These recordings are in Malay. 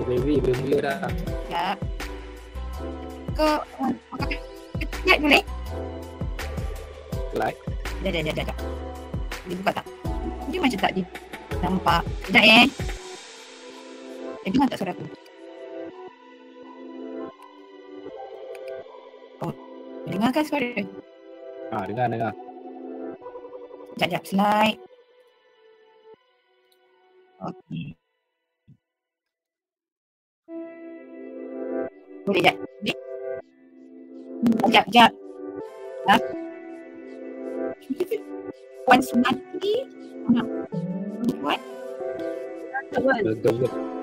Baby, boleh mula dah. Ya. Kau lihat boleh? Like. Jap. Dia buka tak? Dia macam tak dia nampak. Sekejap dengar tak suara aku? Oh, dengar kan suara? Dengar. Sekejap, slide. Okey. Boleh jap. Sekejap. Ha? Puan Sunati. Puan? Betul.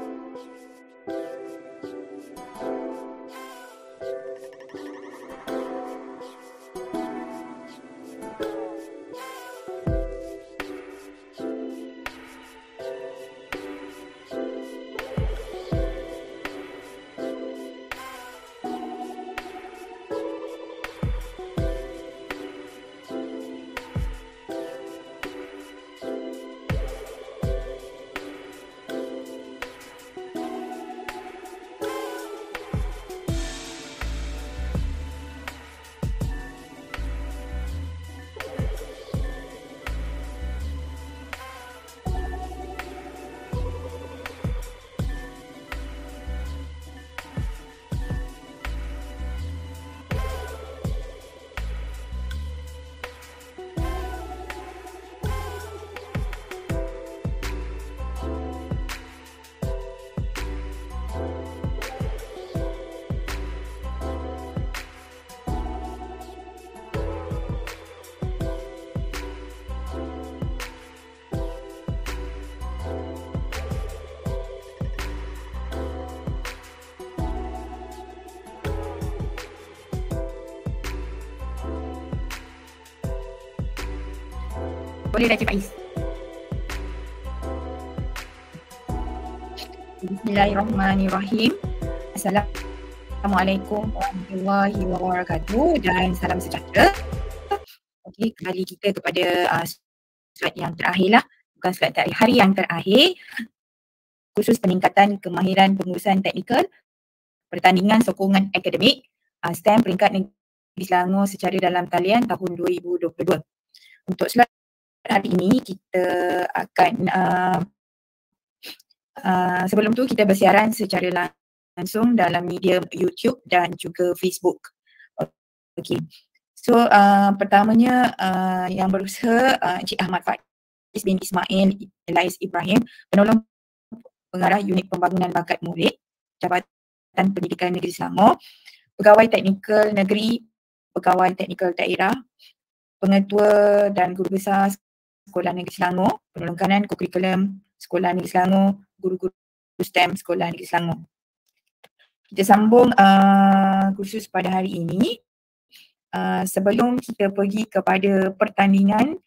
Boleh dah Cik Faiz. Bismillahirrahmanirrahim. Assalamualaikum warahmatullahi wabarakatuh dan salam sejahtera. Okey, kembali kita kepada slide yang terakhir lah. Bukan slide terakhir, hari yang terakhir. Khusus peningkatan kemahiran pengurusan teknikal, pertandingan sokongan akademik, STEM peringkat negeri Selangor secara dalam talian tahun 2022. Untuk slide hari ini kita akan sebelum tu kita bersiaran secara langsung dalam media YouTube dan juga Facebook. Okey. So pertamanya yang berusaha Encik Ahmad Faiz bin Ismail Elias Ibrahim, penolong pengarah unit pembangunan bakat murid Jabatan Pendidikan Negeri Selangor, pegawai teknikal negeri, pegawai teknikal daerah, pengetua dan guru besar Sekolah Negeri Selangor, penolong kanan kurikulum Sekolah Negeri Selangor, guru-guru STEM Sekolah Negeri Selangor. Kita sambung kursus pada hari ini. Sebelum kita pergi kepada pertandingan,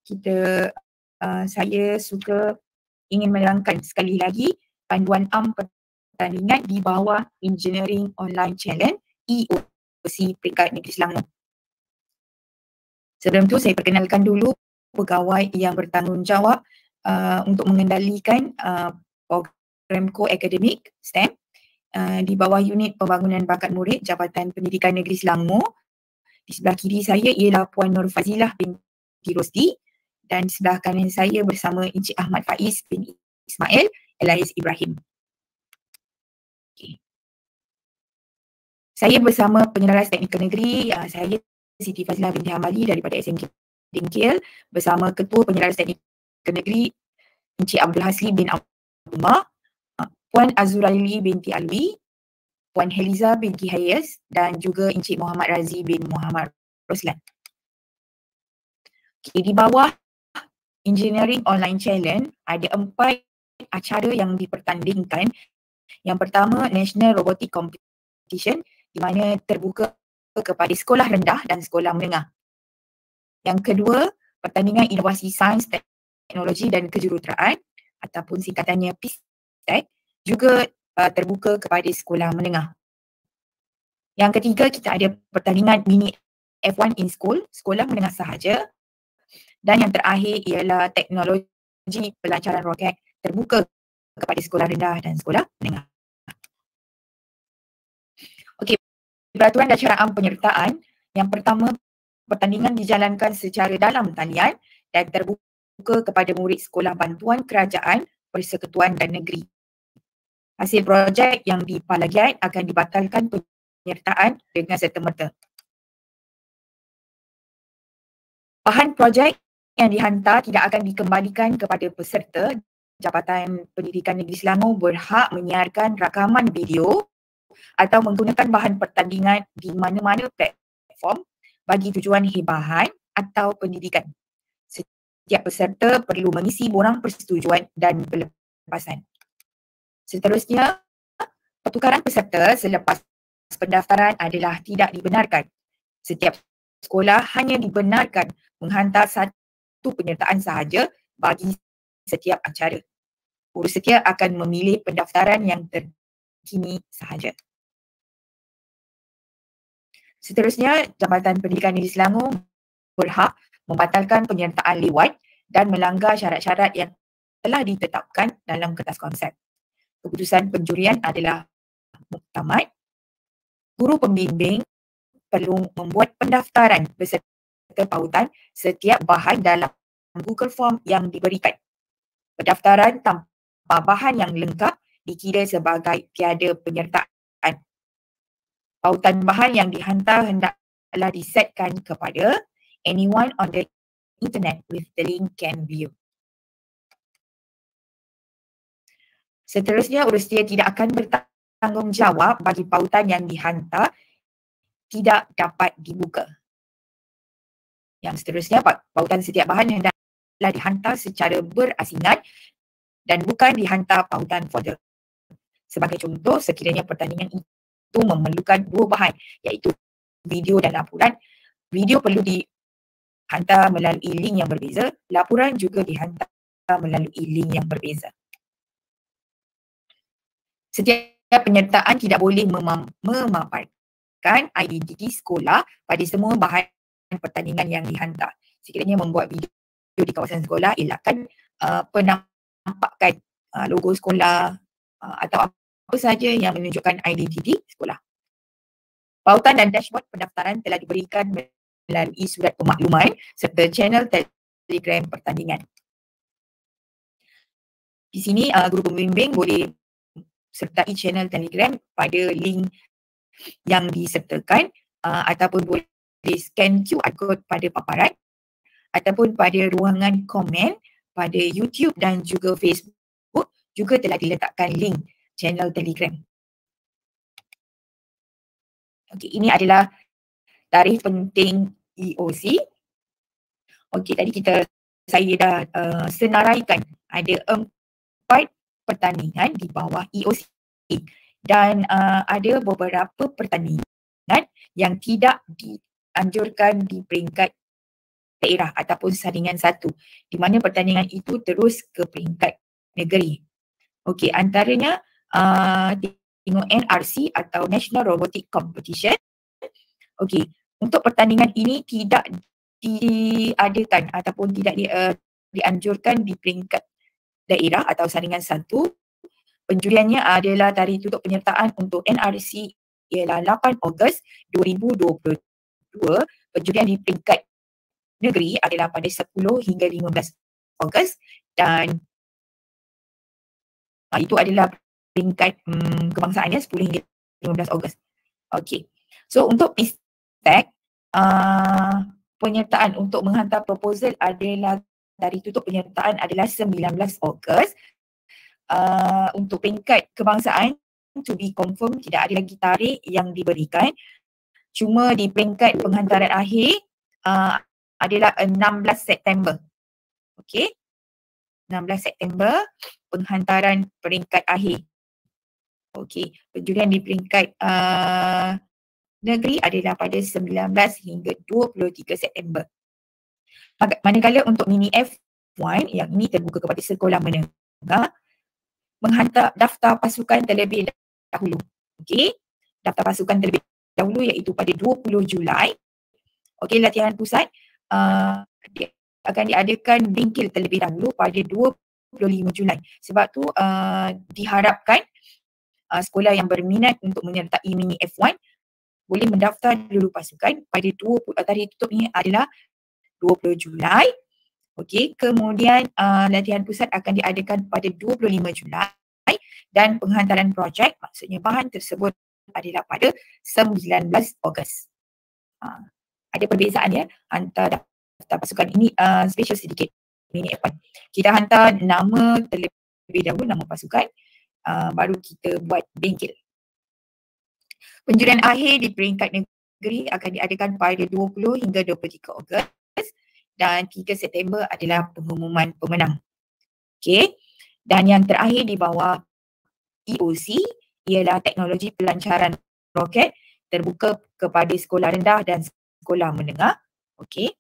saya suka ingin menerangkan sekali lagi panduan pertandingan di bawah Engineering Online Challenge EOC peringkat Negeri Selangor. Sebelum tu saya perkenalkan dulu pegawai yang bertanggungjawab untuk mengendalikan program ko-akademik STEM di bawah unit pembangunan bakat murid Jabatan Pendidikan Negeri Selangor. Di sebelah kiri saya ialah Puan Nur Fazilah binti Rosdi dan di sebelah kanan saya bersama Encik Ahmad Faiz bin Ismail Elias Ibrahim. Okay. Saya bersama penyelaras teknikal negeri, saya Siti Fazilah binti Hamali daripada SMK Dingkil bersama Ketua Penyelaras Teknikal Negeri Encik Abdul Hasli bin Umar, Puan Azuraili binti Alwi, Puan Heliza binti Hayes dan juga Encik Muhammad Razi bin Muhammad Roslan. Okay, di bawah Engineering Online Challenge ada 4 acara yang dipertandingkan. Yang pertama, National Robotic Competition di mana terbuka kepada sekolah rendah dan sekolah menengah. Yang kedua, pertandingan inovasi sains, teknologi dan kejuruteraan ataupun singkatannya PISTEC juga terbuka kepada sekolah menengah. Yang ketiga, kita ada pertandingan mini F1 in school, sekolah menengah sahaja. Dan yang terakhir ialah teknologi pelancaran roket terbuka kepada sekolah rendah dan sekolah menengah. peraturan dan caraan penyertaan, yang pertama, pertandingan dijalankan secara dalam talian dan terbuka kepada murid sekolah bantuan kerajaan, persekutuan dan negeri. Hasil projek yang diplagiat akan dibatalkan penyertaan dengan serta-merta. Bahan projek yang dihantar tidak akan dikembalikan kepada peserta. Jabatan Pendidikan Negeri Selangor berhak menyiarkan rakaman video atau menggunakan bahan pertandingan di mana-mana platform bagi tujuan hibahan atau pendidikan. Setiap peserta perlu mengisi borang persetujuan dan pelepasan. Seterusnya, pertukaran peserta selepas pendaftaran adalah tidak dibenarkan. Setiap sekolah hanya dibenarkan menghantar satu penyertaan sahaja bagi setiap acara. Urus setia akan memilih pendaftaran yang terkini sahaja. Seterusnya, Jabatan Pendidikan Negeri Selangor berhak membatalkan penyertaan lewat dan melanggar syarat-syarat yang telah ditetapkan dalam kertas konsep. Keputusan penjurian adalah muktamad. Guru pembimbing perlu membuat pendaftaran beserta pautan setiap bahan dalam Google Form yang diberikan. Pendaftaran tanpa bahan yang lengkap dikira sebagai tiada penyertaan. Pautan bahan yang dihantar hendaklah disetkan kepada anyone on the internet with the link can view. Seterusnya, urustia tidak akan bertanggungjawab bagi pautan yang dihantar tidak dapat dibuka. Yang seterusnya, pautan setiap bahan hendaklah dihantar secara berasingan dan bukan dihantar pautan folder. Sebagai contoh, sekiranya pertandingan itu memerlukan dua bahan, iaitu video dan laporan, video perlu dihantar melalui link yang berbeza, laporan juga dihantar melalui link yang berbeza. Setiap penyertaan tidak boleh memaparkan identiti sekolah pada semua bahan pertandingan yang dihantar. Sekiranya membuat video di kawasan sekolah, elakkan penampakan logo sekolah atau apa sahaja yang menunjukkan identiti sekolah. Pautan dan dashboard pendaftaran telah diberikan melalui surat pemakluman serta channel Telegram pertandingan. Di sini guru pembimbing boleh sertai channel Telegram pada link yang disertakan ataupun boleh scan QR code pada paparan ataupun pada ruangan komen pada YouTube dan juga Facebook juga telah diletakkan link channel Telegram. Okey, ini adalah tarikh penting EOC. Okey, tadi saya dah senaraikan ada 4 pertandingan di bawah EOC dan ada beberapa pertandingan yang tidak dianjurkan di peringkat daerah ataupun saringan 1, di mana pertandingan itu terus ke peringkat negeri. Okey, antaranya tengok NRC atau National Robotic Competition. Okey, untuk pertandingan ini tidak diadakan ataupun tidak dianjurkan di peringkat daerah atau saringan 1. Penjuriannya adalah tarikh tutup penyertaan untuk NRC ialah 8 Ogos 2022. Penjurian di peringkat negeri adalah pada 10 hingga 15 Ogos dan itu adalah peringkat kebangsaannya 10 hingga 15 Ogos. Okey. So untuk PISTEC, penyertaan untuk menghantar proposal adalah tarikh tutup penyertaan adalah 19 Ogos. Untuk peringkat kebangsaan to be confirmed, tidak ada lagi tarikh yang diberikan. Cuma di peringkat penghantaran akhir adalah 16 September. Okey. 16 September penghantaran peringkat akhir. Okey, penjurian di peringkat negeri adalah pada 19 hingga 23 September. Manakala untuk mini F1 yang ini terbuka kepada sekolah menengah, menghantar daftar pasukan terlebih dahulu. Okey, daftar pasukan terlebih dahulu iaitu pada 20 Julai. Okey, latihan pusat akan diadakan bingkil terlebih dahulu pada 25 Julai. Sebab tu diharapkan sekolah yang berminat untuk menyertai mini F1 boleh mendaftar dulu pasukan pada tarikh tutupnya adalah 20 Julai. Okey, kemudian latihan pusat akan diadakan pada 25 Julai dan penghantaran projek, maksudnya bahan tersebut adalah pada 19 Ogos. Ada perbezaan ya antara daftar pasukan ini, special sedikit ini F1. Kita hantar nama terlebih dahulu, nama pasukan, baru kita buat bengkel. Penjurian akhir di peringkat negeri akan diadakan pada 20 hingga 23 Ogos dan 3 September adalah pengumuman pemenang. Okey. Dan yang terakhir di bawah EOC ialah teknologi pelancaran roket terbuka kepada sekolah rendah dan sekolah menengah. Okey.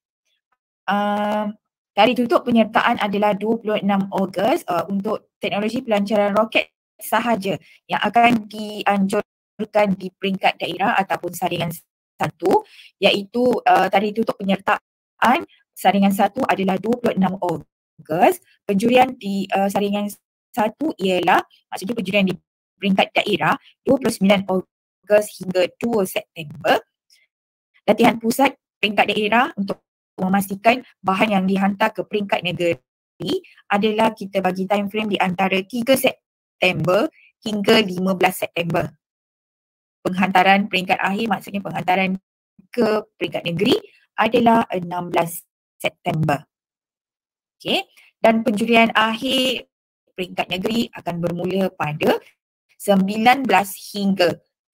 Tarikh tutup penyertaan adalah 26 Ogos untuk teknologi pelancaran roket sahaja yang akan dianjurkan di peringkat daerah ataupun saringan 1, iaitu tarikh tutup penyertaan saringan 1 adalah 26 Ogos. Penjurian di saringan 1 ialah, maksudnya penjurian di peringkat daerah 29 Ogos hingga 2 September. Latihan pusat peringkat daerah untuk memastikan bahan yang dihantar ke peringkat negeri adalah kita bagi time frame di antara 3 September hingga 15 September. Penghantaran peringkat akhir, maksudnya penghantaran ke peringkat negeri adalah 16 September. Okey, dan penjurian akhir peringkat negeri akan bermula pada 19 hingga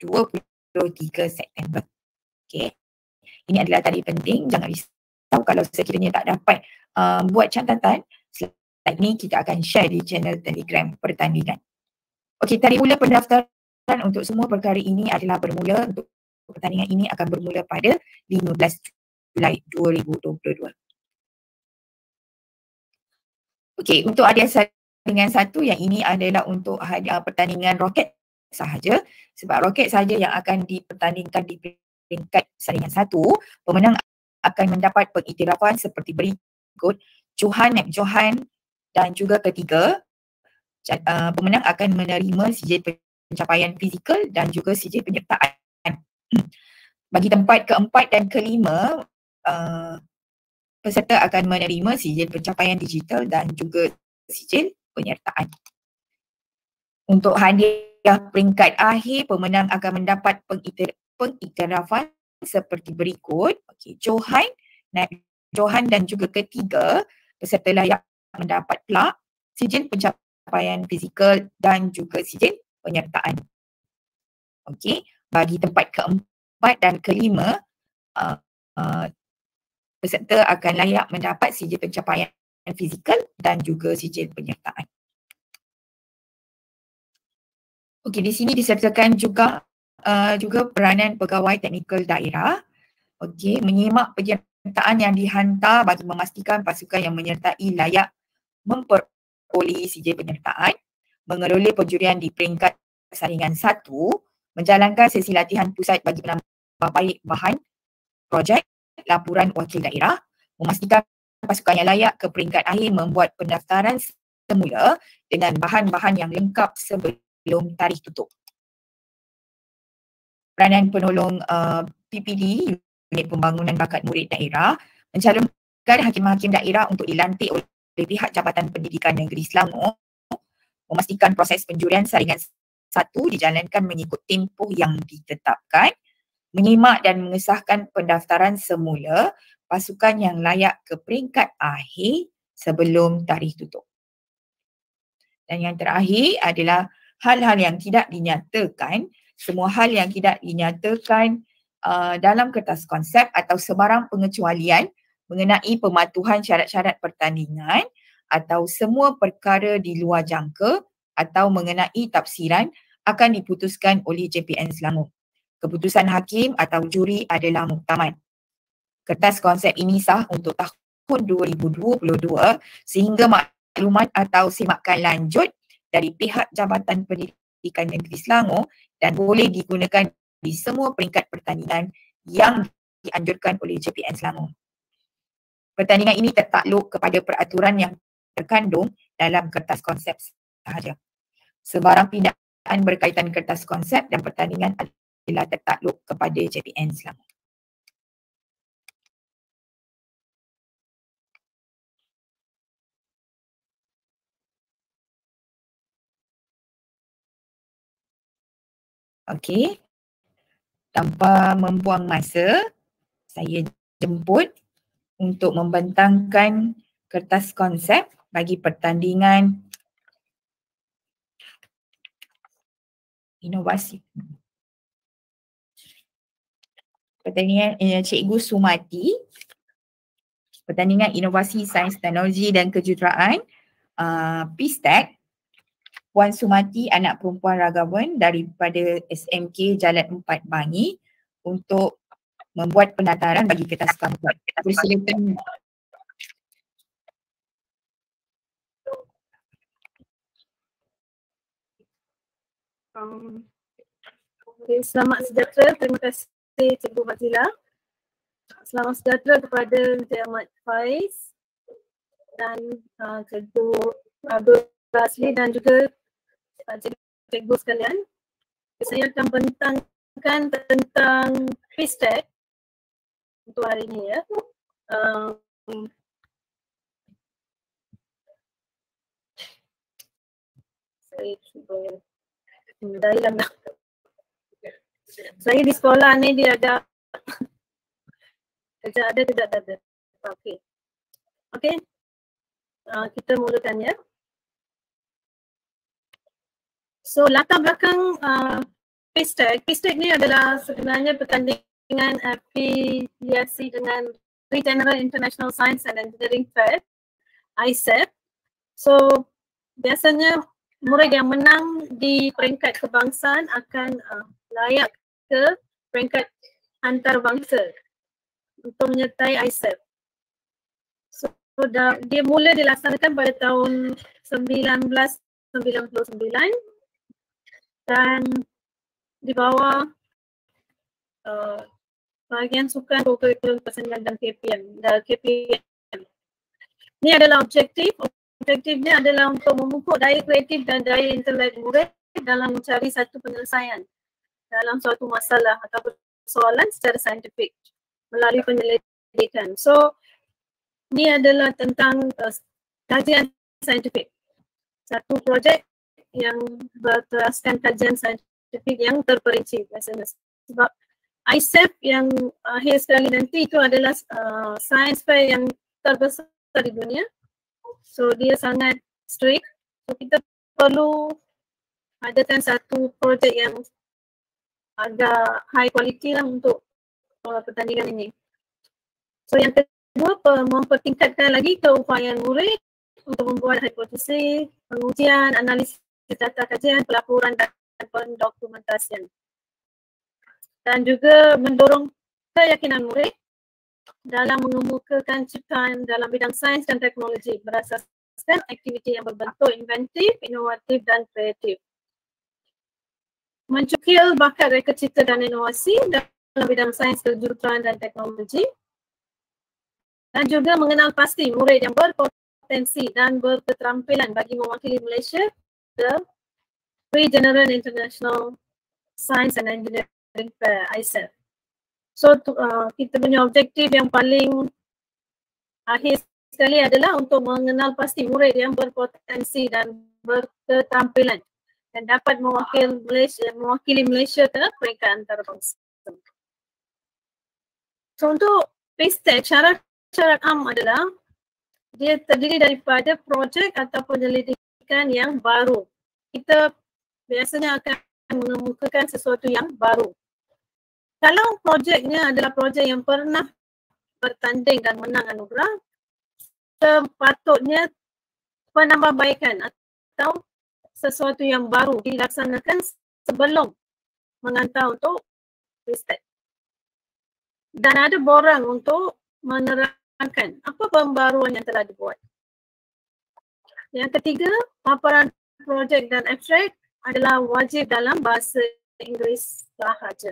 23 September. Okey. Ini adalah tarikh penting, jangan risau kalau sekiranya tak dapat buat catatan. Slide ni kita akan share di channel Telegram pertandingan. Okey, tarikh mula pendaftaran untuk semua perkara ini adalah bermula, untuk pertandingan ini akan bermula pada 15 Julai 2022. Okey, untuk hadiah saringan 1 yang ini adalah untuk hadiah pertandingan roket sahaja, sebab roket sahaja yang akan dipertandingkan di peringkat saringan 1, pemenang akan mendapat pengiktirafan seperti berikut. Johan dan juga ketiga, pemenang akan menerima sijil pencapaian fizikal dan juga sijil penyertaan. Bagi tempat keempat dan kelima, peserta akan menerima sijil pencapaian digital dan juga sijil penyertaan. Untuk hadiah peringkat akhir, pemenang akan mendapat pengiktirafan seperti berikut. Okey, Johan dan juga ketiga, peserta layak mendapat plak, sijil pencapaian fizikal dan juga sijil penyertaan. Okey, bagi tempat keempat dan kelima, peserta akan layak mendapat sijil pencapaian fizikal dan juga sijil penyertaan. Okey, di sini disertakan juga peranan pegawai teknikal daerah. Okey, menyimak penyertaan yang dihantar bagi memastikan pasukan yang menyertai layak memperoleh sijil penyertaan, mengelola penjurian di peringkat saringan 1, menjalankan sesi latihan pusat bagi menambah baik bahan projek, laporan wakil daerah, memastikan pasukan yang layak ke peringkat akhir membuat pendaftaran semula dengan bahan-bahan yang lengkap sebelum tarikh tutup. Peranan penolong PPD, Unit Pembangunan Bakat Murid Daerah, mencalonkan hakim-hakim daerah untuk dilantik oleh pihak Jabatan Pendidikan Negeri Selangor, memastikan proses penjurian saringan 1 dijalankan mengikut tempoh yang ditetapkan, menyimak dan mengesahkan pendaftaran semula pasukan yang layak ke peringkat akhir sebelum tarikh tutup. Dan yang terakhir adalah hal-hal yang tidak dinyatakan. Semua hal yang tidak dinyatakan dalam kertas konsep atau sebarang pengecualian mengenai pematuhan syarat-syarat pertandingan atau semua perkara di luar jangka atau mengenai tafsiran akan diputuskan oleh JPN Selangor. Keputusan hakim atau juri adalah muktamad. Kertas konsep ini sah untuk tahun 2022 sehingga maklumat atau semakan lanjut dari pihak Jabatan Pendidikan Negeri Selangor dan boleh digunakan di semua peringkat pertandingan yang dianjurkan oleh JPN Selangor. Pertandingan ini tertakluk kepada peraturan yang terkandung dalam kertas konsep sahaja. Sebarang pindaan berkaitan kertas konsep dan pertandingan bila tertakluk kepada JPN Selangor. Okey, tanpa membuang masa, saya jemput untuk membentangkan kertas konsep bagi pertandingan inovasi. Pertandingan Cikgu Sumati, pertandingan inovasi sains teknologi dan kejuruteraan, PSTEC. Puan Sumati, anak perempuan ragawan daripada SMK Jalan 4 Bangi, untuk membuat pendaftaran bagi kertas konsep. Persilakan. Okay, selamat sejahtera. Terima kasih Cikgu Fazila. Selamat sejahtera kepada Encik Ahmad Faiz dan Cikgu Abdul Rasli dan juga cikgu sekalian. Saya akan bentangkan tentang PSTEC untuk hari ini ya. Saya cuba dah hilang dah. Saya di sekolah ni dia ada tidak ada. Okey. Okey. Kita mulakan ya. So latar belakang PSTEC. PSTEC ni adalah sebenarnya pertandingan afiliasi dengan Regeneron International Science and Engineering Fair, ISEF. So biasanya murid yang menang di peringkat kebangsaan akan layak ke peringkat antarabangsa untuk menyertai ISEF. So dia mula dilaksanakan pada tahun 1999 dan di bawah bahagian sukan kurikulum persenian dan KPM. Ini adalah objektifnya adalah untuk memupuk daya kreatif dan daya intelek murid dalam mencari satu penyelesaian dalam suatu masalah atau persoalan secara saintifik melalui penyelidikan. So ini adalah tentang kajian saintifik. Satu projek yang berteraskan kajian saintifik yang terperinci biasanya. Sebab ISEF yang akhir sekali nanti itu adalah science fair yang terbesar di dunia. So dia sangat strict. So kita perlu adakan satu projek yang agak high quality lah untuk pertandingan ini. So yang kedua, mempertingkatkan lagi keupayaan murid untuk membuat hipotesis, pengujian, analisis data kajian, pelaporan dan pendokumentasian. Dan juga mendorong keyakinan murid dalam mengemukakan ciptaan dalam bidang sains dan teknologi berasaskan aktiviti yang berbentuk inventif, inovatif dan kreatif. Mencukil bakat reka cipta dan inovasi dalam bidang sains, kejuruteraan dan teknologi. Dan juga mengenal pasti murid yang berpotensi dan berketerampilan bagi mewakili Malaysia ke Regeneron International Science and Engineering Fair, ISEF. So kita punya objektif yang paling akhir sekali adalah untuk mengenal pasti murid yang berpotensi dan berketerampilan dan dapat mewakili Malaysia ke peringkat antarabangsa. So untuk PSTEC, syarat am adalah dia terdiri daripada projek atau penyelidikan yang baru. Kita biasanya akan mengemukakan sesuatu yang baru. Kalau projeknya adalah projek yang pernah bertanding dan menang anugerah, sepatutnya penambahbaikan atau sesuatu yang baru dilaksanakan sebelum menghantar untuk PSTEC. Dan ada borang untuk menerangkan apa pembaruan yang telah dibuat. Yang ketiga, paparan projek dan abstrak adalah wajib dalam bahasa Inggeris sahaja.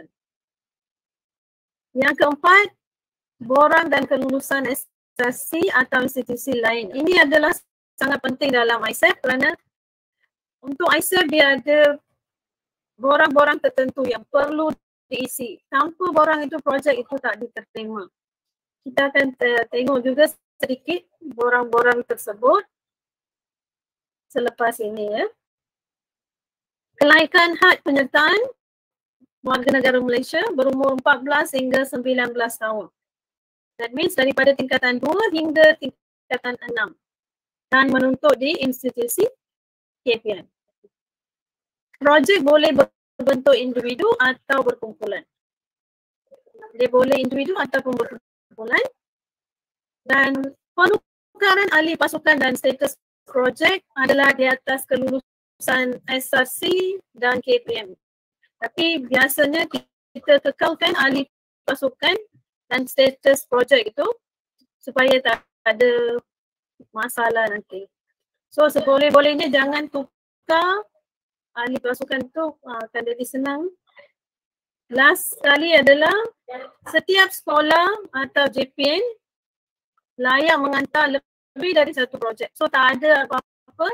Yang keempat, borang dan kelulusan instansi atau institusi lain. Ini adalah sangat penting dalam ISEF kerana untuk ISEF dia ada borang-borang tertentu yang perlu diisi. Tanpa borang itu projek itu tak diterima. Kita akan tengok juga sedikit borang-borang tersebut selepas ini ya. Kelaikan had penyertaan warga negara Malaysia berumur 14 hingga 19 tahun. That means daripada tingkatan 2 hingga tingkatan 6 dan menuntut di institusi KPM. Projek boleh berbentuk individu atau berkumpulan. Dia boleh individu ataupun berkumpulan. Dan penukaran ahli pasukan dan status projek adalah di atas kelulusan SRC dan KPM. Tapi biasanya kita kekalkan ahli pasukan dan status projek itu supaya tak ada masalah nanti. So seboleh-bolehnya jangan tukar ahli pasukan itu akan jadi senang. Last sekali adalah setiap sekolah atau JPN layak mengantar lebih dari satu projek. So tak ada apa-apa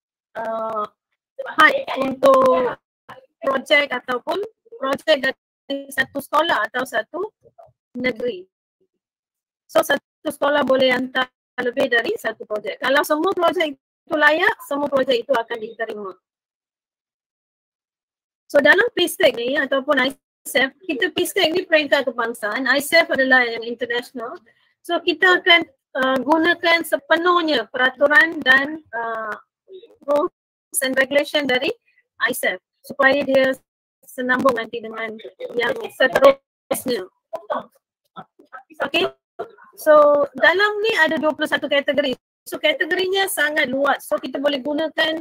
had untuk projek ataupun projek dari satu sekolah atau satu negeri. So satu sekolah boleh hantar lebih dari satu projek. Kalau semua projek itu layak, semua projek itu akan diterima. So dalam PSTEC ni ataupun ISEF, kita PSTEC ni peringkat kebangsaan, ISEF adalah yang international. So kita akan gunakan sepenuhnya peraturan dan rules and regulation dari ISEF supaya dia senambung nanti dengan yang seterusnya. Okay, so dalam ni ada 21 kategori. So kategorinya sangat luas. So kita boleh gunakan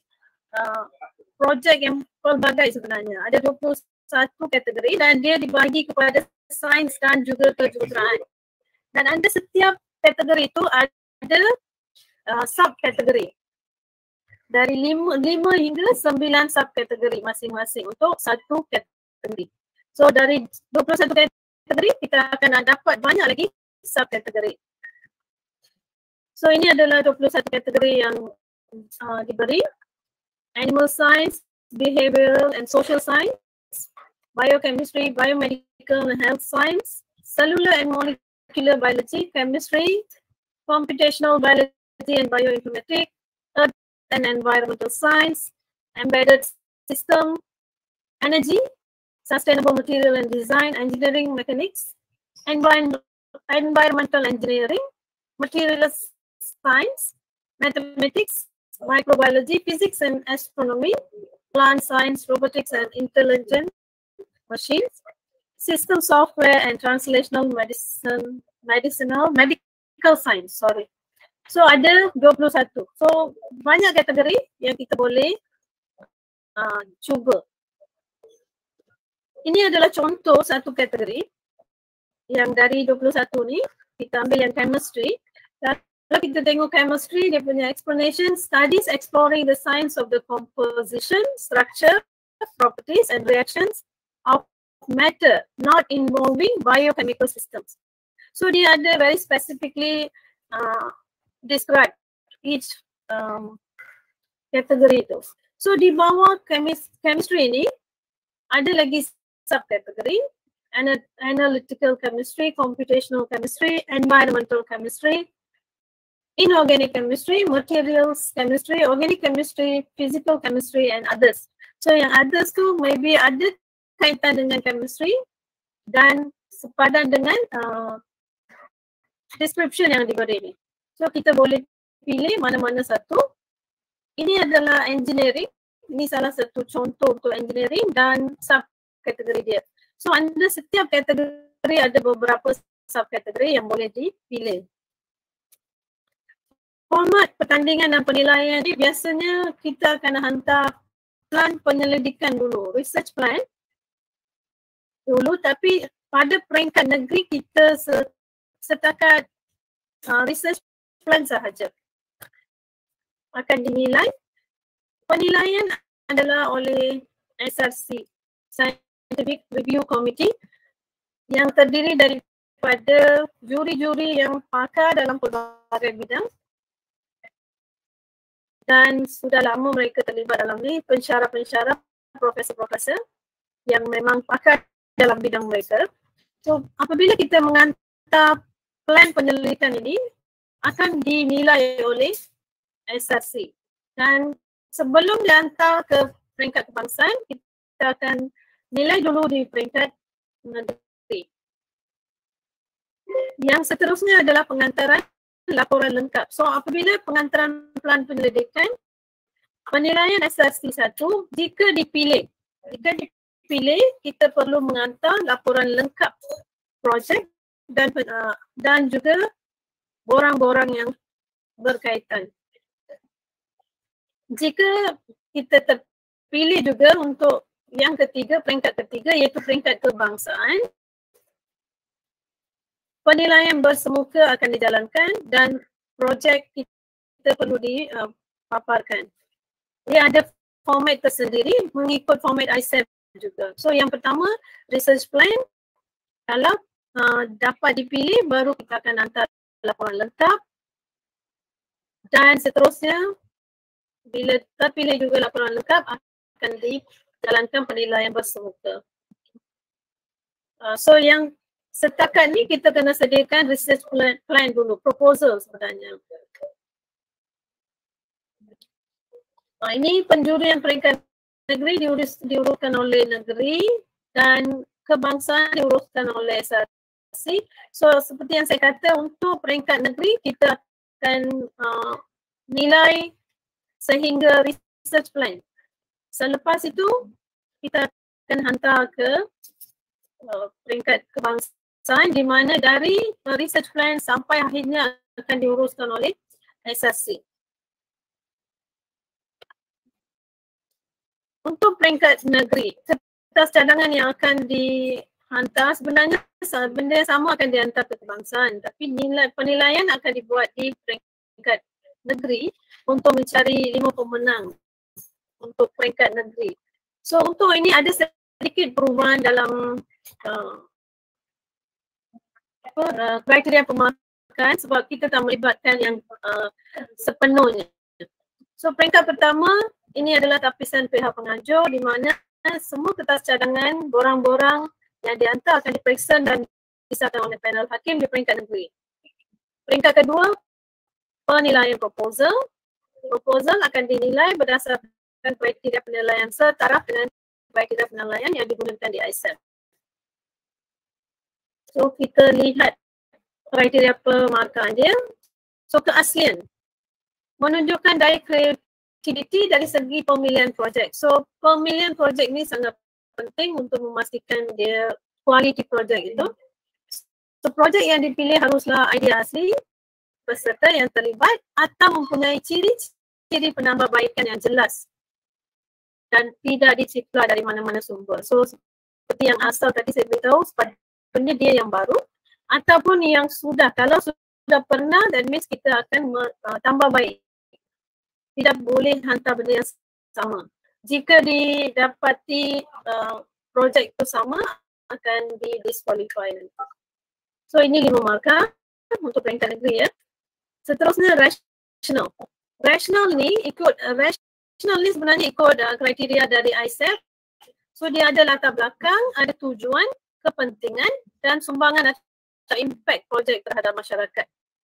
projek yang pelbagai sebenarnya. Ada 21 kategori dan dia dibagi kepada sains dan juga kejuruteraan. Dan ada setiap kategori itu ada subkategori. Dari 5 hingga 9 subkategori masing-masing untuk satu kategori. So dari 21 kategori kita akan dapat banyak lagi subkategori. So ini adalah 21 kategori yang diberi. Animal science, behavioral and social science, biochemistry, biomedical and health science, cellular and molecular biology, chemistry, computational biology and bioinformatics, earth and environmental science, embedded system, energy, sustainable material and design, engineering mechanics, environmental engineering, materials science, mathematics, microbiology, physics and astronomy, plant science, robotics and intelligent machines, system software and translational medical science, So ada 21. So banyak kategori yang kita boleh cuba. Ini adalah contoh satu kategori yang dari 21 ni kita ambil yang chemistry. Kalau kita tengok chemistry, dia punya explanation, studies exploring the science of the composition, structure, properties and reactions of matter not involving biochemical systems. So dia ada very specifically describe each kategori itu. So di bawah chemistry ini ada lagi subkategori, analytical chemistry, computational chemistry, environmental chemistry, inorganic chemistry, materials chemistry, organic chemistry, physical chemistry and others. So yang others tu maybe ada kaitan dengan chemistry dan sepadan dengan description yang diberi ni. So kita boleh pilih mana-mana satu. Ini adalah engineering. Ini salah satu contoh untuk engineering dan subkategori dia. So anda setiap kategori ada beberapa subkategori yang boleh dipilih. Format pertandingan dan penilaian ni biasanya kita akan hantar plan penyelidikan dulu, research plan dulu, tapi pada peringkat negeri kita setakat research plan sahaja akan dinilai. Penilaian adalah oleh SRC, Scientific Review Committee, yang terdiri daripada juri-juri yang pakar dalam pelbagai bidang. Dan sudah lama mereka terlibat dalam ni, pensyarah-pensyarah, profesor-profesor yang memang pakar dalam bidang mereka. So apabila kita menghantar plan penyelidikan ini akan dinilai oleh SRC, dan sebelum dihantar ke peringkat kebangsaan kita akan nilai dulu di peringkat negeri. Yang seterusnya adalah pengantaran laporan lengkap. So apabila pengantaran plan penyelidikan, penilaian SRC 1 jika dipilih kita perlu menghantar laporan lengkap projek dan juga borang-borang yang berkaitan. Jika kita terpilih juga untuk yang ketiga, peringkat ketiga iaitu peringkat kebangsaan, penilaian bersemuka akan dijalankan dan projek kita perlu dipaparkan. Dia ada format tersendiri mengikut format ICEF juga. So yang pertama, research plan. Kalau dapat dipilih, baru kita akan hantar laporan lengkap, dan seterusnya bila terpilih juga laporan lengkap akan dijalankan penilaian bersemuka. So yang setakat ni kita kena sediakan research plan dulu, proposal sebenarnya. Ini penjurian peringkat negeri diuruskan oleh negeri dan kebangsaan diuruskan oleh SRC. So seperti yang saya kata, untuk peringkat negeri kita akan nilai sehingga research plan. Selepas itu kita akan hantar ke peringkat kebangsaan di mana dari research plan sampai akhirnya akan diuruskan oleh SRC. Untuk peringkat negeri, kertas cadangan yang akan dihantar sebenarnya benda sama akan dihantar ke kebangsaan, tapi penilaian akan dibuat di peringkat negeri untuk mencari 5 pemenang untuk peringkat negeri. So untuk ini ada sedikit perubahan dalam kriteria pemakan sebab kita tak melibatkan yang sepenuhnya. So peringkat pertama, ini adalah tapisan pihak pengajuh di mana semua kertas cadangan borang-borang yang dihantar akan diperiksa dan disahkan oleh panel hakim di peringkat negeri. Peringkat kedua, penilaian proposal. Proposal akan dinilai berdasarkan kriteria penilaian setaraf dengan kriteria penilaian yang digunakan di ICEF. So kita lihat kriteria pemarkaan dia. So keaslian menunjukkan daya kreativiti dari segi pemilihan projek. So pemilihan projek ni sangat penting untuk memastikan dia quality projek itu. So projek yang dipilih haruslah idea asli, peserta yang terlibat atau mempunyai ciri-ciri penambahbaikan yang jelas dan tidak dicipta dari mana-mana sumber. So seperti yang asal tadi saya beritahu, penyedia yang baru ataupun yang sudah, kalau sudah pernah, that means kita akan tambah baik. Tidak boleh hantar benda yang sama. Jika didapati projek itu sama, akan di-disqualify. So ini 5 markah untuk peringkat negeri ya. Seterusnya rational. Rational ni sebenarnya ikut kriteria dari ICEF. So dia ada latar belakang, ada tujuan, kepentingan dan sumbangan atau impact projek terhadap masyarakat.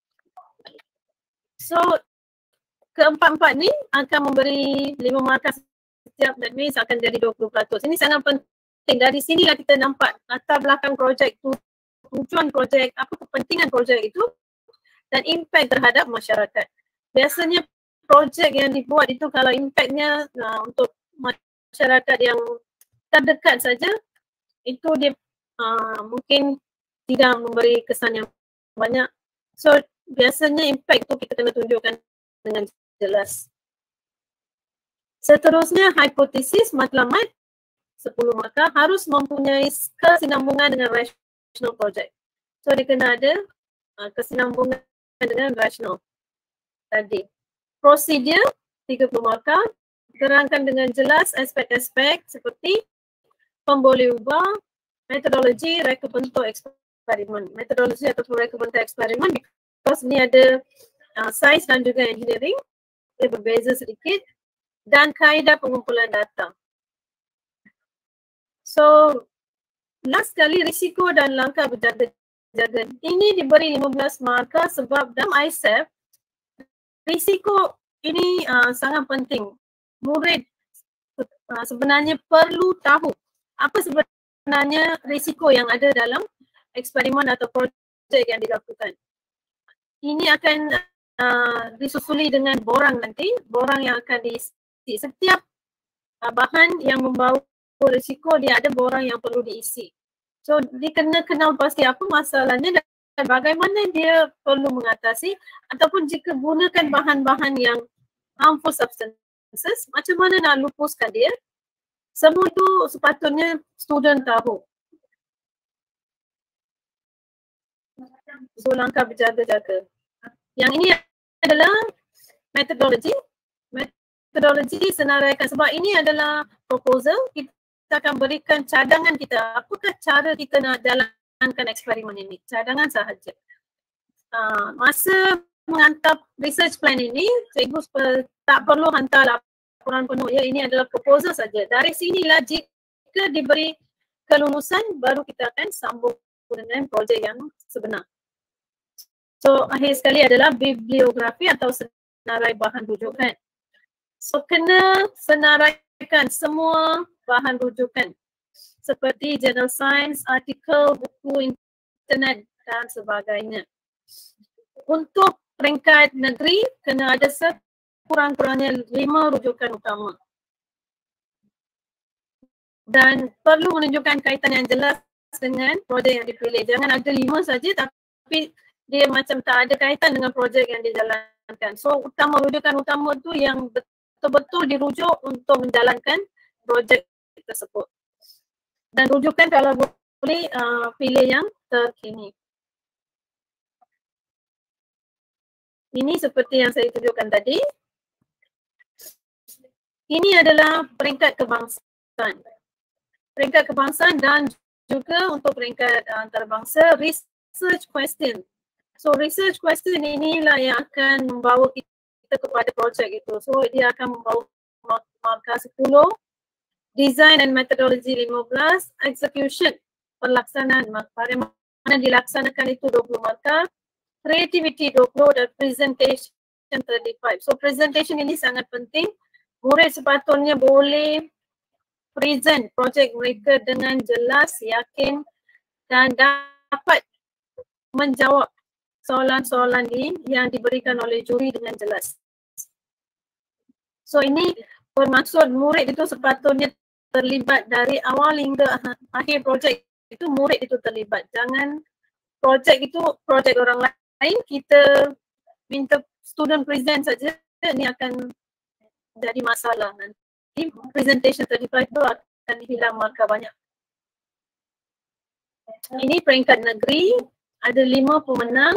So keempat-empat ni akan memberi 5 markah setiap, that means akan jadi 20%. Ini sangat penting. Dari sinilah kita nampak latar belakang projek tu, tujuan projek, apa kepentingan projek itu dan impact terhadap masyarakat. Biasanya projek yang dibuat itu kalau impactnya untuk masyarakat yang terdekat saja, itu dia mungkin tidak memberi kesan yang banyak. So biasanya impact tu kita kena tunjukkan dengan jelas. Seterusnya hipotesis matlamat 10 markah harus mempunyai kesinambungan dengan rational project. So dia kena ada kesinambungan dengan rational tadi. Prosedur 30 markah, terangkan dengan jelas aspek-aspek seperti pemboleh ubah, metodologi, reka bentuk eksperimen. Metodologi atau reka bentuk eksperimen because ni ada sains dan juga engineering, dia berbeza sedikit, dan kaedah pengumpulan data. So last kali risiko dan langkah berjaga-jaga. Ini diberi 15 markah sebab dalam ISEF risiko ini sangat penting. Murid sebenarnya perlu tahu apa sebenarnya risiko yang ada dalam eksperimen atau projek yang dilakukan. Ini akan disusuli dengan borang nanti, borang yang akan diisi. Setiap bahan yang membawa risiko dia ada borang yang perlu diisi. So dia kena kenal pasti apa masalahnya dan bagaimana dia perlu mengatasi, ataupun jika gunakan bahan-bahan yang harmful substances, macam mana nak lupuskan dia. Semua itu sepatutnya student tahu. So langkah berjaga-jaga. Yang ini adalah metodologi. Metodologi senaraikan sebab ini adalah proposal. Kita akan berikan cadangan kita. Apakah cara kita nak jalankan eksperimen ini? Cadangan sahaja. Masa menghantar research plan ini, cikgu tak perlu hantar laporan penuh. Ya, ini adalah proposal saja. Dari sinilah jika diberi kelulusan, baru kita akan sambung dengan projek yang sebenar. So akhir sekali adalah bibliografi atau senarai bahan rujukan. So kena senaraikan semua bahan rujukan seperti jurnal sains, artikel, buku internet dan sebagainya. Untuk peringkat negeri kena ada sekurang-kurangnya 5 rujukan utama. Dan perlu menunjukkan kaitan yang jelas dengan projek yang dipilih. Jangan ada 5 saja tapi dia macam tak ada kaitan dengan projek yang dijalankan. So rujukan utama tu yang betul-betul dirujuk untuk menjalankan projek tersebut. Dan rujukan kalau boleh pilih yang terkini. Ini seperti yang saya tunjukkan tadi. Ini adalah peringkat kebangsaan. Peringkat kebangsaan dan juga untuk peringkat antarabangsa research question. So research question inilah yang akan membawa kita kepada projek itu. So dia akan membawa markah 10, design dan metodologi 15, execution pelaksanaan bagaimana dilaksanakan itu 20 markah, creativity 20 dan presentation 35. So presentation ini sangat penting. Murid sepatutnya boleh present projek mereka dengan jelas, yakin dan dapat menjawab soalan-soalan ini yang diberikan oleh juri dengan jelas. So ini bermaksud murid itu sepatutnya terlibat dari awal hingga akhir projek itu murid itu terlibat. Jangan projek itu projek orang lain, kita minta student present saja, ini akan jadi masalah nanti. Presentation 35 itu akan hilang markah banyak. Ini peringkat negeri, ada 5 pemenang.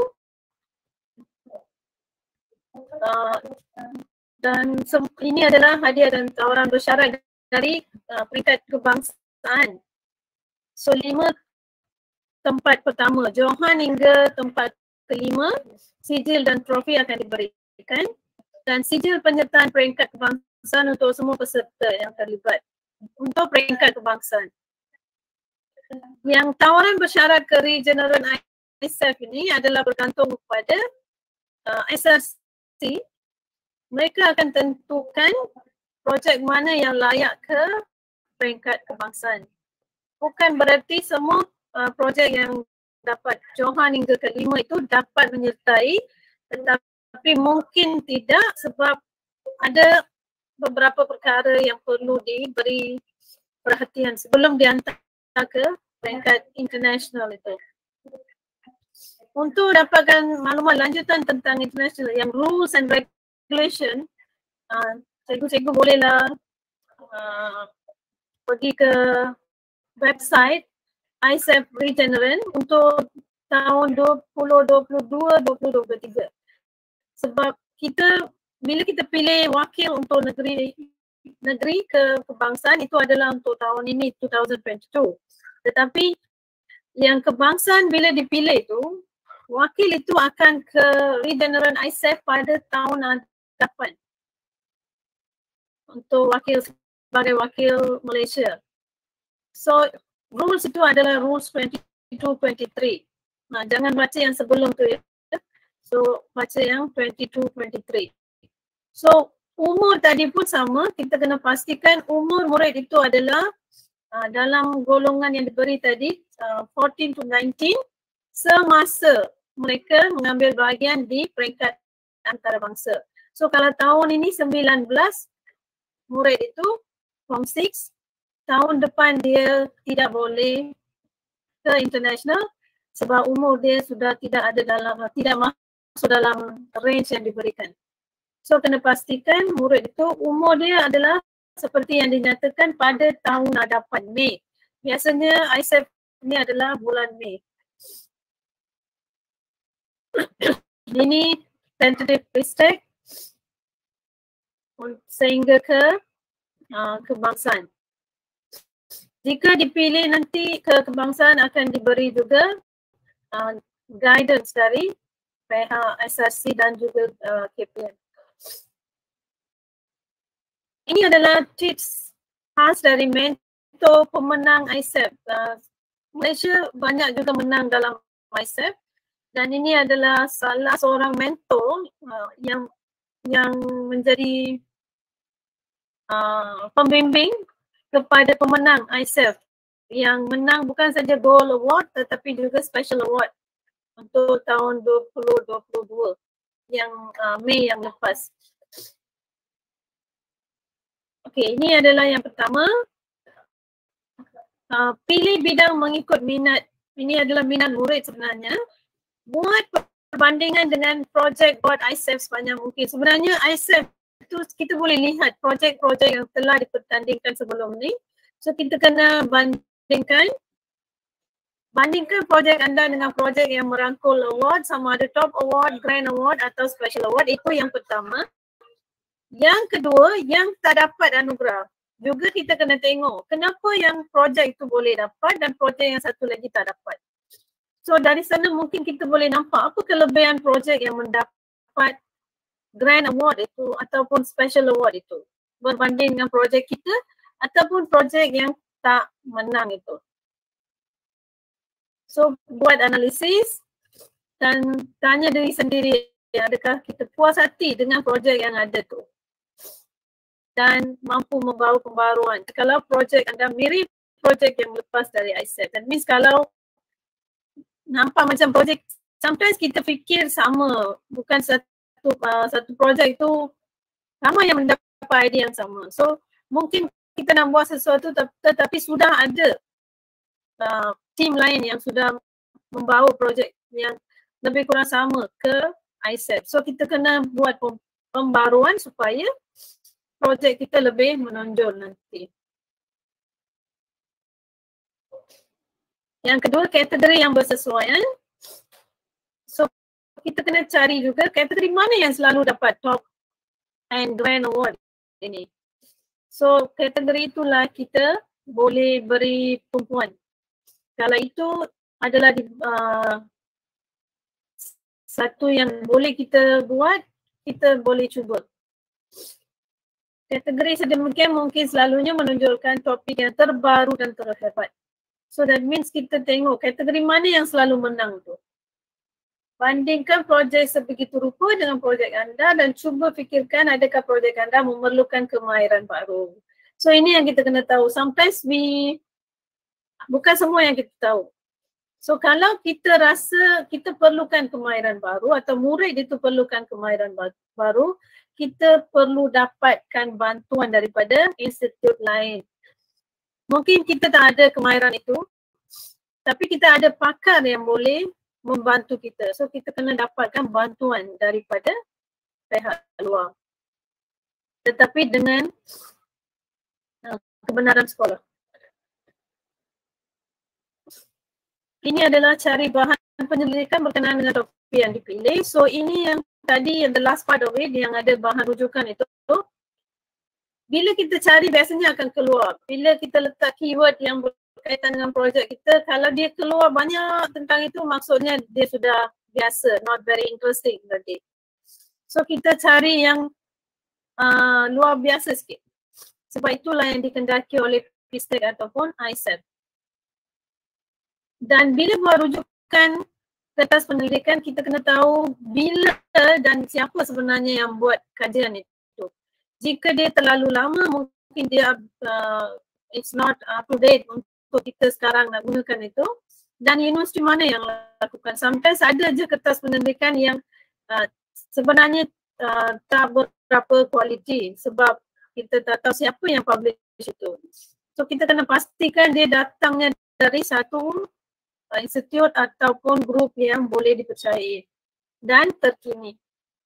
Dan ini adalah hadiah dan tawaran bersyarat dari peringkat kebangsaan. So 5 tempat pertama, Johan hingga tempat kelima, sijil dan trofi akan diberikan. Dan sijil penyertaan peringkat kebangsaan untuk semua peserta yang terlibat. Untuk peringkat kebangsaan. Yang tawaran bersyarat ke regional ISEF ini adalah bergantung kepada SRC. Mereka akan tentukan projek mana yang layak ke peringkat kebangsaan. Bukan berarti semua projek yang dapat Johan hingga kelima itu dapat menyertai, tetapi mungkin tidak sebab ada beberapa perkara yang perlu diberi perhatian sebelum dihantar ke peringkat international itu. Untuk dapatkan maklumat lanjutan tentang international yang rules and regulation, cikgu-cikgu bolehlah pergi ke website ISEF Regeneron untuk tahun 2022-2023. Sebab bila kita pilih wakil untuk negeri ke kebangsaan itu adalah untuk tahun ini 2022. Tetapi yang kebangsaan bila dipilih itu, wakil itu akan ke Regeneron ISEF pada tahun hadapan untuk sebagai wakil Malaysia. So rules itu adalah rules 22-23. Jangan baca yang sebelum tu ya. So baca yang 22-23. So umur tadi pun sama, kita kena pastikan umur murid itu adalah dalam golongan yang diberi tadi 14 to 19 semasa mereka mengambil bahagian di peringkat antarabangsa. So kalau tahun ini 19 murid itu form 6, tahun depan dia tidak boleh ke international sebab umur dia sudah tidak masuk dalam range yang diberikan. So kena pastikan murid itu umur dia adalah seperti yang dinyatakan pada tahun hadapan Mei. Biasanya ISEF ni adalah bulan Mei. Ini tentative pre-stack sehingga ke kebangsaan. Jika dipilih nanti ke kebangsaan akan diberi juga guidance dari pihak SRC dan juga KPM. Ini adalah tips khas dari mentor pemenang ISEF. Malaysia banyak juga menang dalam ISEF dan ini adalah salah seorang mentor yang menjadi pembimbing kepada pemenang ISEF yang menang bukan saja Gold Award tetapi juga Special Award untuk tahun 2022 yang Mei yang lepas. Okey, ini adalah yang pertama. Pilih bidang mengikut minat. Ini adalah minat murid sebenarnya. Buat perbandingan dengan projek buat ISEF sebanyak mungkin. Sebenarnya ISEF itu kita boleh lihat projek-projek yang telah dipertandingkan sebelum ni. So kita kena bandingkan projek anda dengan projek yang merangkul award, sama ada top award, grand award atau special award. Itu yang pertama. Yang kedua, yang tak dapat anugerah. Juga kita kena tengok kenapa yang projek itu boleh dapat dan projek yang satu lagi tak dapat. So dari sana mungkin kita boleh nampak apa kelebihan projek yang mendapat grand award itu ataupun special award itu berbanding dengan projek kita ataupun projek yang tak menang itu. So buat analisis dan tanya diri sendiri, adakah kita puas hati dengan projek yang ada tu dan mampu membawa pembaruan. Kalau projek anda mirip projek yang lepas dari ISEF, that means kalau nampak macam projek, sometimes kita fikir sama, bukan satu projek tu sama yang mendapat idea yang sama. So mungkin kita nak buat sesuatu tetapi sudah ada tim lain yang sudah membawa projek yang lebih kurang sama ke ISEF. So kita kena buat pembaruan supaya projek kita lebih menonjol nanti. Yang kedua, kategori yang bersesuaian. So kita kena cari juga kategori mana yang selalu dapat top and grand award ini. So kategori itulah kita boleh beri tumpuan. Kalau itu adalah satu yang boleh kita buat, kita boleh cuba. Kategori sedemikian mungkin selalunya menunjukkan topik yang terbaru dan terhebat. So that means kita tengok kategori mana yang selalu menang tu. Bandingkan projek sebegitu rupa dengan projek anda dan cuba fikirkan adakah projek anda memerlukan kemahiran baru. So ini yang kita kena tahu. Sometimes bukan semua yang kita tahu. So kalau kita rasa kita perlukan kemahiran baru atau murid itu perlukan kemahiran baru, kita perlu dapatkan bantuan daripada institut lain. Mungkin kita tak ada kemahiran itu, tapi kita ada pakar yang boleh membantu kita. So kita kena dapatkan bantuan daripada pihak luar. Tetapi dengan kebenaran sekolah. Ini adalah cari bahan penyelidikan berkenaan dengan topik yang dipilih. So ini yang tadi yang the last part of it yang ada bahan rujukan itu. Bila kita cari biasanya akan keluar. Bila kita letak keyword yang berkaitan dengan projek kita, kalau dia keluar banyak tentang itu maksudnya dia sudah biasa, not very interesting berarti. So kita cari yang luar biasa sikit. Sebab itulah yang dikendaki oleh PSTEC ataupun ISEF. Dan bila buat rujukan kertas penyelidikan, kita kena tahu bila dan siapa sebenarnya yang buat kajian itu. Jika dia terlalu lama, mungkin dia it's not up to date untuk kita sekarang nak gunakan itu. Dan universiti mana yang lakukan. Sometimes ada je kertas penyelidikan yang sebenarnya tak berapa kualiti sebab kita tak tahu siapa yang publish itu. So kita kena pastikan dia datangnya dari satu institut ataupun grup yang boleh dipercayai dan terkini.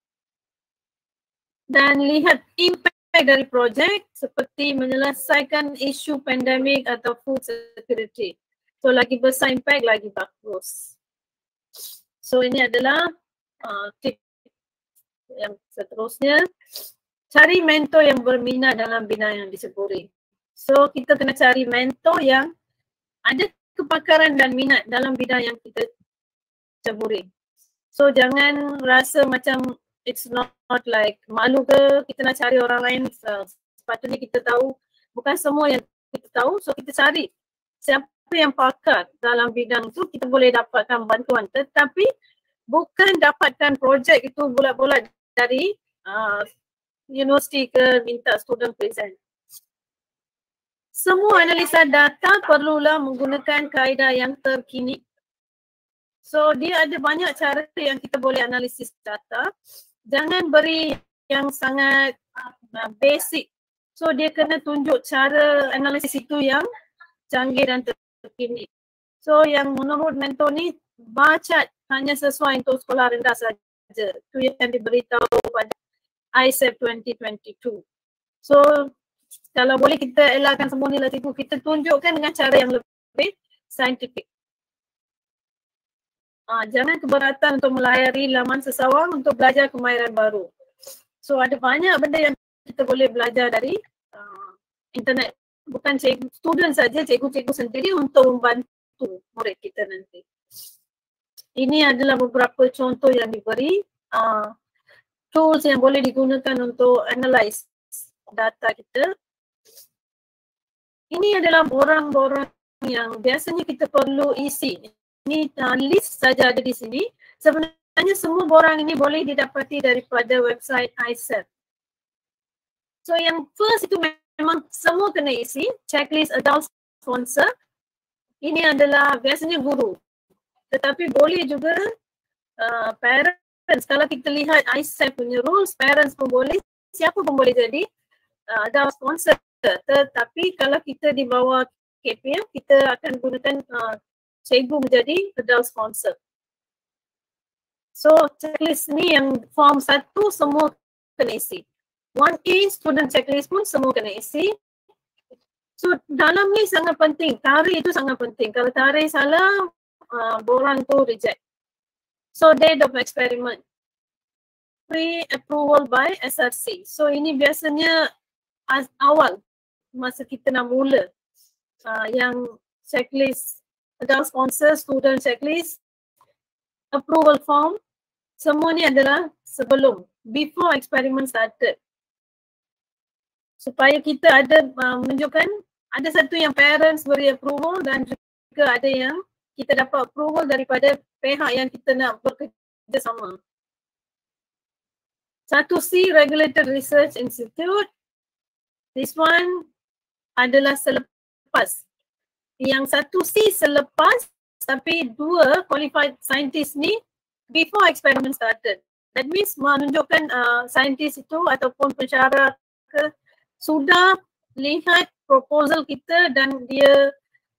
Dan lihat impact dari projek seperti menyelesaikan isu pandemik atau food security. So lagi besar impact, lagi bagus. So ini adalah tip yang seterusnya. Cari mentor yang berminat dalam bidang yang diceburi. So kita kena cari mentor yang ada kepakaran dan minat dalam bidang yang kita ceburi. So jangan rasa macam it's not like malu ke kita nak cari orang lain. Sepatutnya kita tahu, bukan semua yang kita tahu. So kita cari siapa yang pakar dalam bidang itu, kita boleh dapatkan bantuan. Tetapi bukan dapatkan projek itu bulat-bulat dari universiti ke minta student present. Semua analisa data perlulah menggunakan kaedah yang terkini. So dia ada banyak cara yang kita boleh analisis data. Jangan beri yang sangat basic. So dia kena tunjuk cara analisis itu yang canggih dan terkini. So yang menurut mentor ni, baca hanya sesuai untuk sekolah rendah saja. Itu yang diberitahu pada ICEP 2022. So kalau boleh kita elakkan semua nilai tipu, kita tunjukkan dengan cara yang lebih saintifik. Jangan keberatan untuk melayari laman sesawang untuk belajar kemahiran baru. So ada banyak benda yang kita boleh belajar dari internet. Bukan student saja, cikgu-cikgu sendiri untuk membantu murid kita nanti. Ini adalah beberapa contoh yang diberi. Tools yang boleh digunakan untuk analyze data kita. Ini adalah borang-borang yang biasanya kita perlu isi. Ini list saja ada di sini. Sebenarnya semua borang ini boleh didapati daripada website ICEP. So yang first itu memang semua kena isi. Checklist adult sponsor. Ini adalah biasanya guru. Tetapi boleh juga parents. Kalau kita lihat ICEP punya rules, parents pun boleh, siapa pun boleh jadi adult sponsor. Tetapi kalau kita di bawah KPM, kita akan gunakan cikgu menjadi adult sponsor. So checklist ni yang form 1 semua kena isi. 1A student checklist pun semua kena isi. So dalam ni sangat penting, tarikh itu sangat penting. Kalau tarikh salah, borang tu reject. So date of experiment, pre-approval by SRC. So ini biasanya awal masa kita nak mula yang checklist adult sponsor, student checklist, approval form, semua ni adalah sebelum, before experiment started. Supaya kita ada menunjukkan ada satu yang parents beri approval dan juga ada yang kita dapat approval daripada pihak yang kita nak bekerjasama. 1C Regulated Research Institute. This one adalah selepas. Yang 1C selepas, tapi 2 qualified scientist ni before experiment started. That means menunjukkan scientist itu ataupun pensyarah sudah lihat proposal kita dan dia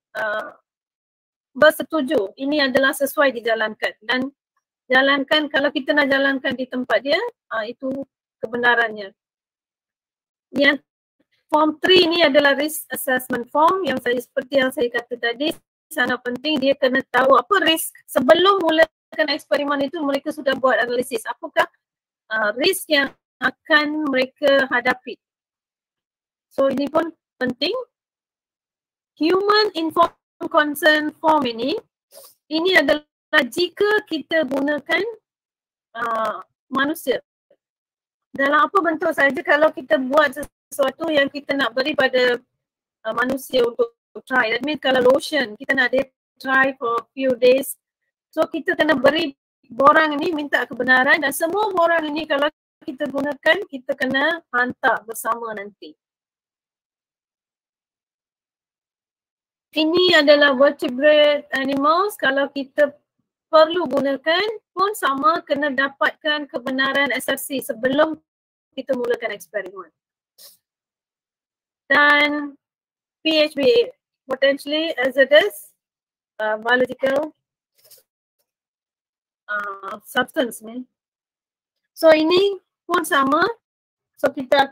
bersetuju ini adalah sesuai dijalankan, dan jalankan. Kalau kita nak jalankan di tempat dia, itu kebenarannya. Yang form 3 ni adalah risk assessment form yang seperti yang saya kata tadi, sangat penting. Dia kena tahu apa risk sebelum mulakan eksperimen itu. Mereka sudah buat analisis apakah risk yang akan mereka hadapi. So ini pun penting. Human informed consent form ini adalah jika kita gunakan manusia dalam apa bentuk saja. Kalau kita buat sesuatu yang kita nak beri pada manusia untuk try, that means kalau lotion kita nak dia try for few days. So kita kena beri borang ini minta kebenaran dan semua borang ini kalau kita gunakan kita kena hantar bersama nanti. Ini adalah vertebrate animals, kalau kita perlu gunakan pun sama kena dapatkan kebenaran SRC sebelum kita mulakan eksperimen. Dan PHB, potentially hazardous biological substance ni. So ini pun sama, so kita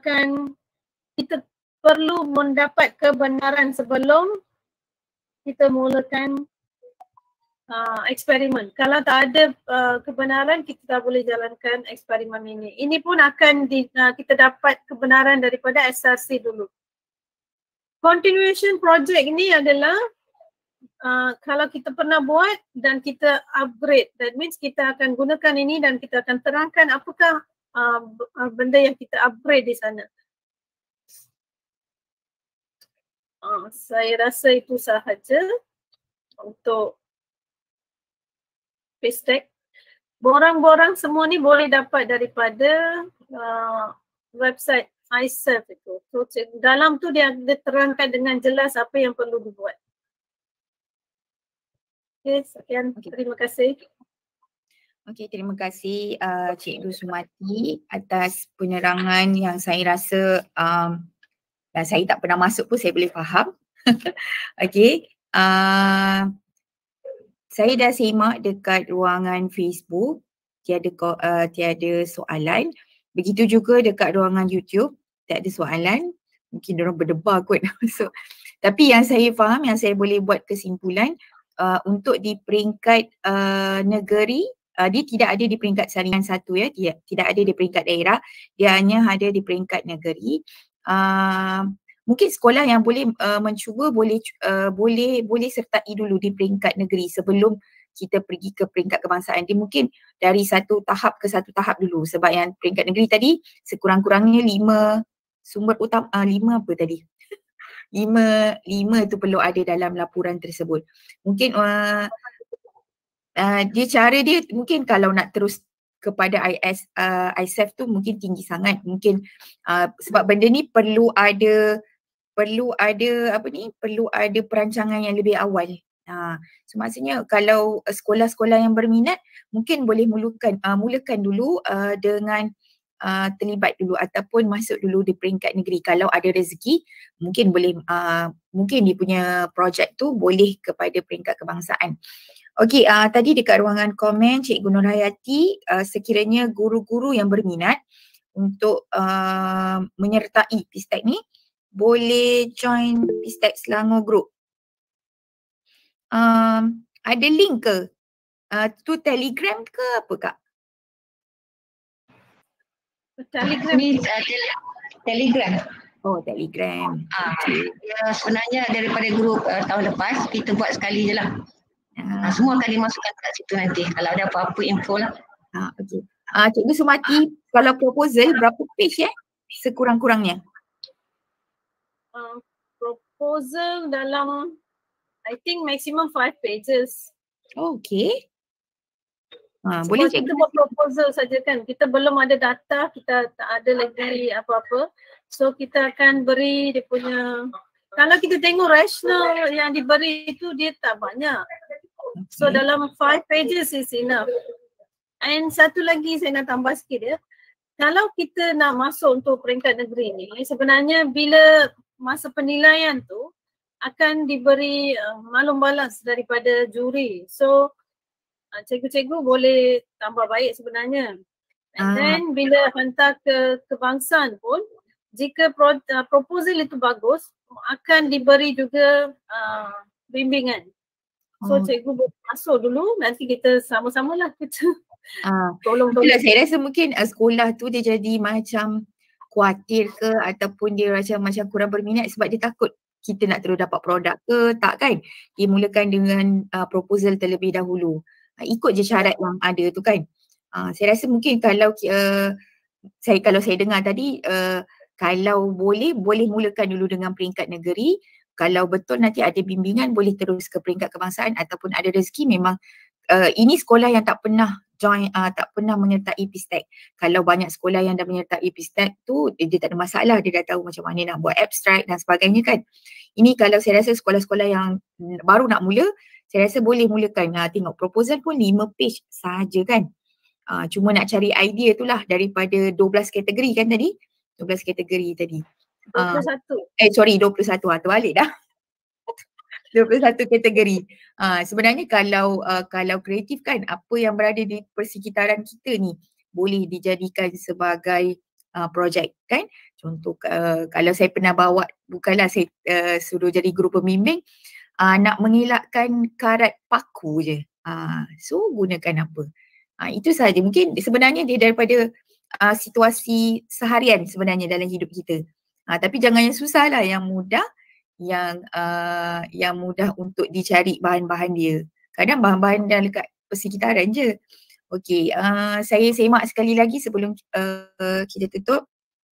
perlu mendapat kebenaran sebelum kita mulakan eksperimen. Kalau tak ada kebenaran, kita tak boleh jalankan eksperimen ini. Ini pun akan kita dapat kebenaran daripada SRC dulu. Continuation project ini adalah kalau kita pernah buat dan kita upgrade. That means kita akan gunakan ini dan kita akan terangkan apakah benda yang kita upgrade di sana. Saya rasa itu sahaja untuk PSTEC. Borang-borang semua ni boleh dapat daripada website iServe itu. So, dalam tu dia terangkan dengan jelas apa yang perlu dibuat. Okay, sekian. Terima kasih. Okey, terima kasih Cikgu Sumati atas penerangan yang saya rasa dan saya tak pernah masuk pun saya boleh faham. Okey, saya dah semak dekat ruangan Facebook, tiada soalan. Begitu juga dekat ruangan YouTube, tak ada soalan. Mungkin diorang berdebar kot. So, tapi yang saya faham, yang saya boleh buat kesimpulan, untuk di peringkat negeri, dia tidak ada di peringkat saringan satu ya, tidak ada di peringkat daerah, dia hanya ada di peringkat negeri. Mungkin sekolah yang boleh mencuba boleh sertai dulu di peringkat negeri sebelum kita pergi ke peringkat kebangsaan. Dia mungkin dari satu tahap ke satu tahap dulu, sebab yang peringkat negeri tadi sekurang-kurangnya 5 sumber utama, 5 apa tadi? 5 tu perlu ada dalam laporan tersebut. Mungkin dia cara dia mungkin kalau nak terus kepada ISEF tu mungkin tinggi sangat. Mungkin sebab benda ni perlu ada perancangan yang lebih awal. So maksudnya kalau sekolah-sekolah yang berminat mungkin boleh mulakan dulu dengan terlibat dulu ataupun masuk dulu di peringkat negeri. Kalau ada rezeki mungkin boleh mungkin dia punya projek tu boleh kepada peringkat kebangsaan. Okey, tadi dekat ruangan komen Cikgu Nurhayati, sekiranya guru-guru yang berminat untuk menyertai PSTEC ni boleh join PSTEC Selangor Group. Ada link ke? Tu Telegram ke apa Kak? Telegram. Telegram. Oh, Telegram. Ya, sebenarnya daripada grup tahun lepas kita buat sekali je lah. Semua akan dimasukkan kat situ nanti kalau ada apa-apa info lah. Okey. Cikgu Sumati, kalau proposal berapa page sekurang-kurangnya? Proposal dalam I think maximum 5 pages. Oh, okey. Boleh kita buat proposal saja kan. Kita belum ada data, kita tak ada lagi apa-apa. So kita akan beri dia punya, kalau kita tengok rational yang diberi itu dia tak banyak. So dalam 5 pages is enough. And satu lagi saya nak tambah sikit ya. Kalau kita nak masuk untuk peringkat negeri ni, sebenarnya bila masa penilaian tu akan diberi maklum balas daripada juri. So cikgu-cikgu boleh tambah baik sebenarnya. And then bila hantar ke kebangsaan pun, jika proposal itu bagus, akan diberi juga bimbingan. So cikgu boleh masuk dulu, nanti kita sama-samalah kita tolong. Saya rasa mungkin sekolah tu dia jadi macam khawatir ke ataupun dia macam kurang berminat sebab dia takut kita nak terus dapat produk ke, tak kan? Dia mulakan dengan proposal terlebih dahulu. Ikut je syarat yang ada tu kan. Saya rasa mungkin kalau saya dengar tadi kalau boleh mulakan dulu dengan peringkat negeri. kalau betul nanti ada bimbingan boleh terus ke peringkat kebangsaan ataupun ada rezeki memang ini sekolah yang tak pernah join, tak pernah menyertai PSTEC. Kalau banyak sekolah yang dah menyertai PSTEC tu dia tak ada masalah, dia dah tahu macam mana nak buat abstract dan sebagainya kan. Ini kalau saya rasa sekolah-sekolah yang baru nak mula, saya rasa boleh mulakan. Tengok proposal pun 5 page sahaja kan. Cuma nak cari idea tu lah daripada 12 kategori kan tadi. 12 kategori tadi. 21. Sorry 21, terbalik dah. 21 kategori. Sebenarnya kalau kreatif kan, apa yang berada di persekitaran kita ni boleh dijadikan sebagai projek kan. Contoh kalau saya pernah bawa, bukanlah saya suruh jadi guru pembimbing, nak mengelakkan karat paku je. So gunakan apa? Itu sahaja. Mungkin sebenarnya dia daripada situasi seharian sebenarnya dalam hidup kita. Tapi jangan yang susah lah, yang mudah, yang mudah untuk dicari bahan-bahan dia. Kadang bahan-bahan dah dekat persekitaran je. Okey, saya semak sekali lagi sebelum kita tutup.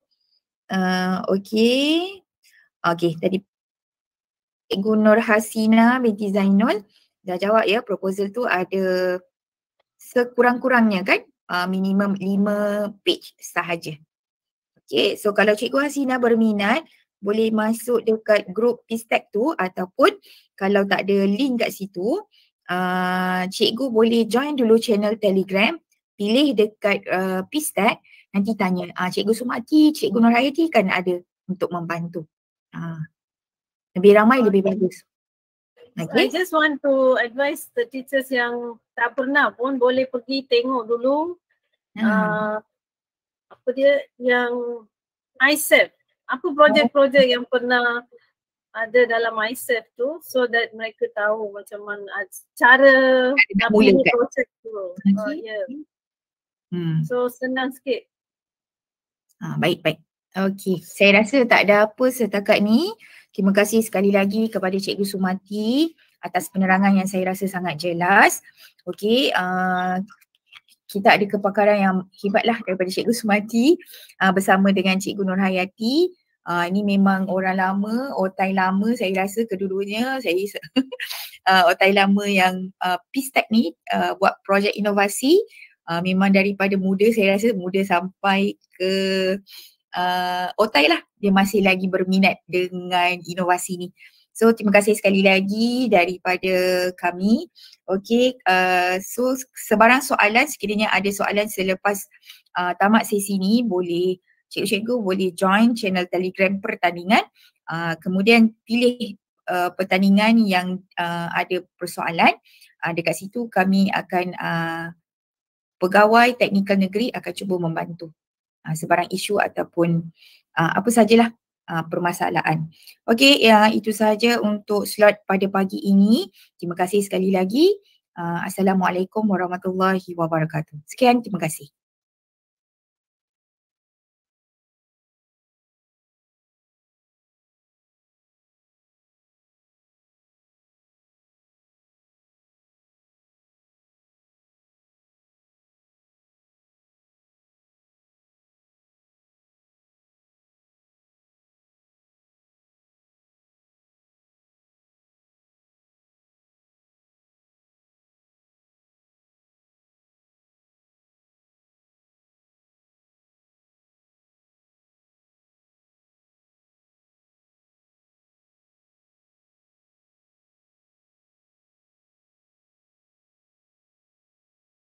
Okey, tadi Cikgu Nur Hasina binti Zainul dah jawab ya, proposal tu ada sekurang-kurangnya kan minimum 5 page sahaja. Okay, so kalau Cikgu Hasina berminat boleh masuk dekat grup PSTEC tu, ataupun kalau tak ada link kat situ, cikgu boleh join dulu channel Telegram, pilih dekat PSTEC, nanti tanya Cikgu Sumati, Cikgu Nurhayati kan ada untuk membantu. Lebih ramai lebih bagus. I just want to advise the teachers yang tak pernah pun boleh pergi tengok dulu apa dia yang ISEF. Apa projek-projek yang pernah ada dalam ISEF tu, so that mereka tahu macam mana cara pilih projek tu. So senang sikit. Baik. Okey, saya rasa tak ada apa setakat ni. Terima kasih sekali lagi kepada Cikgu Sumati atas penerangan yang saya rasa sangat jelas. Okey, kita ada kepakaran yang hebatlah daripada Cikgu Sumati bersama dengan Cikgu Nurhayati. Ini memang orang lama, otai lama saya rasa kedua-duanya. Saya otai lama yang PSTEC ni buat projek inovasi. Memang daripada muda, saya rasa muda sampai ke otai lah, dia masih lagi berminat dengan inovasi ni. So terima kasih sekali lagi daripada kami. Okey, so sebarang soalan, sekiranya ada soalan selepas tamat sesi ni, boleh cikgu-cikgu boleh join channel Telegram pertandingan. Kemudian pilih pertandingan yang ada persoalan. Dekat situ kami akan pegawai teknikal negeri akan cuba membantu sebarang isu ataupun apa sajalah permasalahan. Okey, itu sahaja untuk slot pada pagi ini. Terima kasih sekali lagi. Assalamualaikum warahmatullahi wabarakatuh. Sekian, terima kasih.